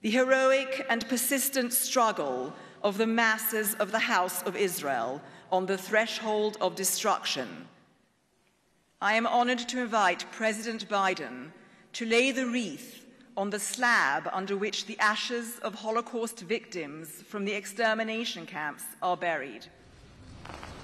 the heroic and persistent struggle of the masses of the House of Israel on the threshold of destruction, I am honored to invite President Biden to lay the wreath on the slab under which the ashes of Holocaust victims from the extermination camps are buried.